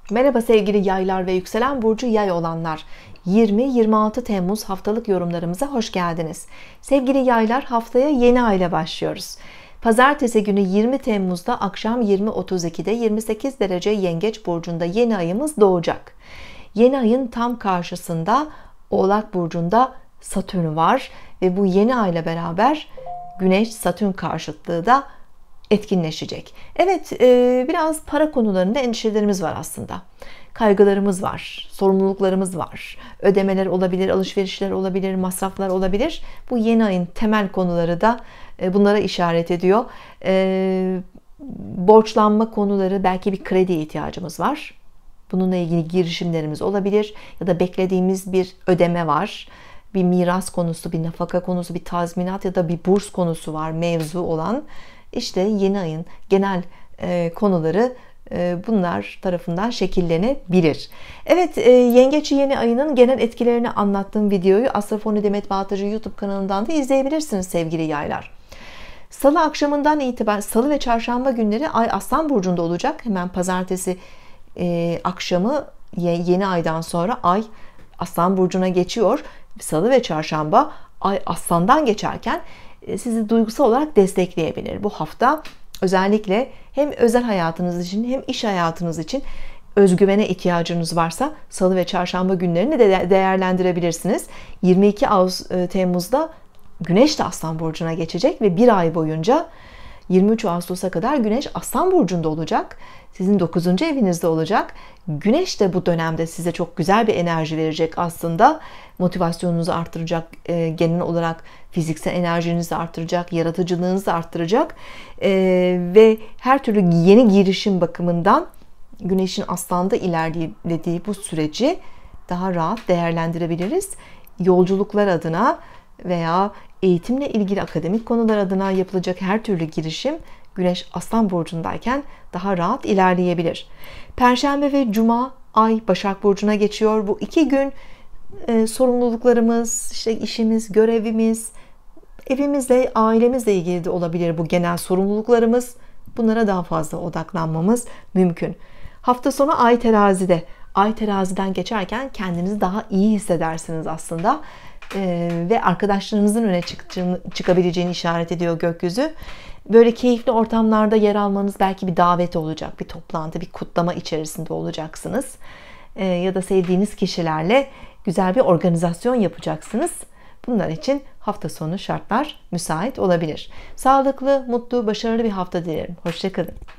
Merhaba sevgili yaylar ve yükselen burcu yay olanlar. 20-26 Temmuz haftalık yorumlarımıza hoş geldiniz. Sevgili yaylar, haftaya yeni ay ile başlıyoruz. Pazartesi günü 20 Temmuz'da akşam 20.32'de 28 derece Yengeç burcunda yeni ayımız doğacak. Yeni ayın tam karşısında Oğlak burcunda Satürn var ve bu yeni ay ile beraber Güneş Satürn karşıtlığı da etkinleşecek. Evet, biraz para konularında endişelerimiz var aslında. Kaygılarımız var, sorumluluklarımız var. Ödemeler olabilir, alışverişler olabilir, masraflar olabilir. Bu yeni ayın temel konuları da bunlara işaret ediyor. Borçlanma konuları, belki bir krediye ihtiyacımız var. Bununla ilgili girişimlerimiz olabilir ya da beklediğimiz bir ödeme var. Bir miras konusu, bir nafaka konusu, bir tazminat ya da bir burs konusu var mevzu olan. İşte yeni ayın genel konuları bunlar tarafından şekillenebilir. Evet, Yengeç yeni ayının genel etkilerini anlattığım videoyu Astrofoni Demet Bağtacı YouTube kanalından da izleyebilirsiniz sevgili yaylar. Salı akşamından itibaren, Salı ve Çarşamba günleri Ay Aslan burcunda olacak. Hemen Pazartesi akşamı yeni aydan sonra Ay Aslan burcuna geçiyor. Salı ve Çarşamba Ay Aslan'dan geçerken sizi duygusal olarak destekleyebilir. Bu hafta özellikle hem özel hayatınız için hem iş hayatınız için özgüvene ihtiyacınız varsa Salı ve Çarşamba günlerini de değerlendirebilirsiniz. 22 Temmuz'da Güneş de Aslan burcuna geçecek ve bir ay boyunca 23 Ağustos'a kadar Güneş Aslan burcunda olacak. Sizin 9. evinizde olacak. Güneş de bu dönemde size çok güzel bir enerji verecek aslında. Motivasyonunuzu artıracak, genel olarak fiziksel enerjinizi artıracak, yaratıcılığınızı artıracak ve her türlü yeni girişim bakımından Güneş'in Aslan'da ilerlediği bu süreci daha rahat değerlendirebiliriz. Yolculuklar adına veya eğitimle ilgili akademik konular adına yapılacak her türlü girişim Güneş Aslan burcundayken daha rahat ilerleyebilir. Perşembe ve Cuma Ay Başak burcuna geçiyor. Bu iki gün sorumluluklarımız, işte işimiz, görevimiz, evimizle, ailemizle ilgili de olabilir bu genel sorumluluklarımız. Bunlara daha fazla odaklanmamız mümkün. Hafta sonu Ay Terazi'de. Ay Terazi'den geçerken kendinizi daha iyi hissedersiniz aslında. Ve arkadaşlarınızın öne çıkabileceğini işaret ediyor gökyüzü. Böyle keyifli ortamlarda yer almanız, belki bir davet olacak, bir toplantı, bir kutlama içerisinde olacaksınız. Ya da sevdiğiniz kişilerle güzel bir organizasyon yapacaksınız. Bunlar için hafta sonu şartlar müsait olabilir. Sağlıklı, mutlu, başarılı bir hafta dilerim. Hoşça kalın.